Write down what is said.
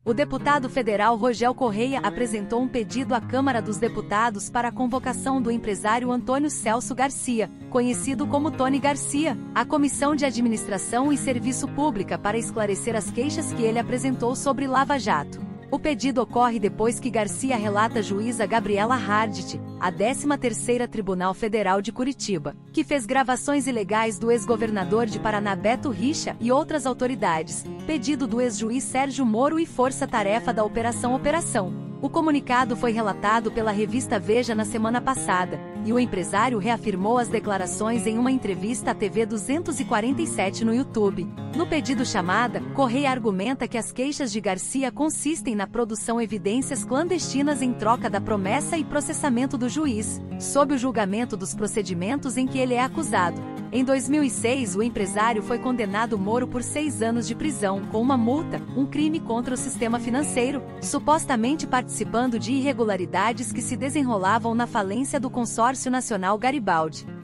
O deputado federal Rogel Correia apresentou um pedido à Câmara dos Deputados para a convocação do empresário Antônio Celso Garcia, conhecido como Tony Garcia, à Comissão de Administração e Serviço Pública para esclarecer as queixas que ele apresentou sobre Lava Jato. O pedido ocorre depois que Garcia relata a juíza Gabriela Hardt, a 13ª Tribunal Federal de Curitiba, que fez gravações ilegais do ex-governador de Paraná Beto Richa e outras autoridades, pedido do ex-juiz Sérgio Moro e força-tarefa da Operação. O comunicado foi relatado pela revista Veja na semana passada, e o empresário reafirmou as declarações em uma entrevista à TV 247 no YouTube. No pedido chamada, Correia argumenta que as queixas de Garcia consistem na produção de evidências clandestinas em troca da promessa e processamento do juiz, sob o julgamento dos procedimentos em que ele é acusado. Em 2006, o empresário foi condenado Moro por 6 anos de prisão, com uma multa, um crime contra o sistema financeiro, supostamente participando de irregularidades que se desenrolavam na falência do Consórcio Nacional Garibaldi.